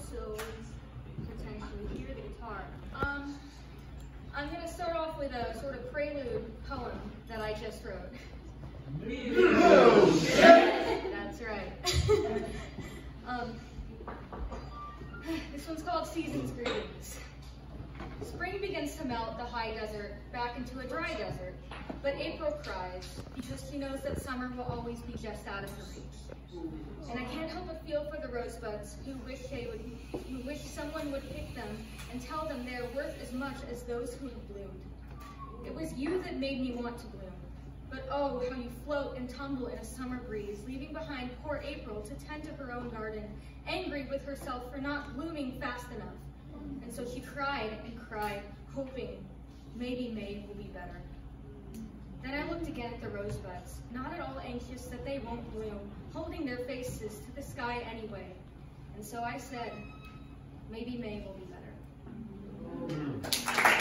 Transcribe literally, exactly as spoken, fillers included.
so potentially hear the guitar. Um, I'm going to start off with a sort of prelude poem that I just wrote. That's right. um, this one's called Season's Greetings. Spring begins to melt the high desert back into a dry desert, but April cries because she knows that summer will always be just out of her reach. And I can't help but feel for the rosebuds who wish they would, who wish someone would pick them and tell them they are worth as much as those who have bloomed. It was you that made me want to bloom, but oh, how you float and tumble in a summer breeze, leaving behind poor April to tend to her own garden, angry with herself for not blooming fast enough. And so she cried and cried, hoping maybe May will be better. Then I looked again at the rosebuds, not at all anxious that they won't bloom, holding their faces to the sky anyway. And so I said, maybe May will be better.